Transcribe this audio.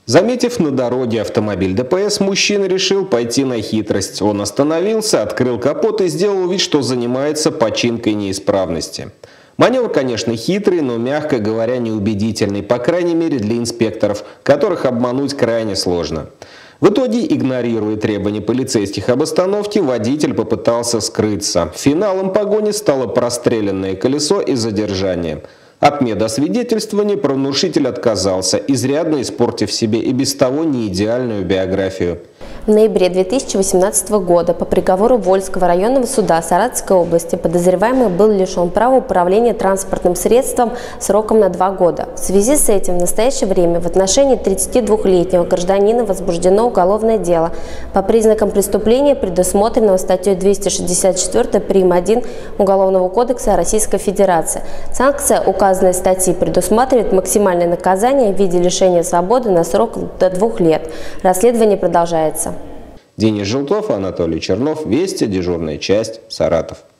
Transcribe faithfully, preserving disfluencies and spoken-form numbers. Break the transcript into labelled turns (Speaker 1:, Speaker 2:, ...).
Speaker 1: Заметив на дороге автомобиль Дэ Пэ Эс, мужчина решил пойти на хитрость. Он остановился, открыл капот и сделал вид, что занимается починкой неисправности. Маневр, конечно, хитрый, но, мягко говоря, неубедительный, по крайней мере для инспекторов, которых обмануть крайне сложно. В итоге, игнорируя требования полицейских об остановке, водитель попытался скрыться. Финалом погони стало простреленное колесо и задержание. От медосвидетельствования правонарушитель отказался, изрядно испортив себе и без того неидеальную биографию.
Speaker 2: В ноябре две тысячи восемнадцатого года по приговору Вольского районного суда Саратовской области подозреваемый был лишен права управления транспортным средством сроком на два года. В связи с этим в настоящее время в отношении тридцатидвухлетнего гражданина возбуждено уголовное дело по признакам преступления, предусмотренного статьей двести шестьдесят четыре прим. один Уголовного кодекса Российской Федерации. Санкция указанной статьи предусматривает максимальное наказание в виде лишения свободы на срок до двух лет. Расследование продолжается.
Speaker 1: Денис Желтов, Анатолий Чернов, Вести, дежурная часть, Саратов.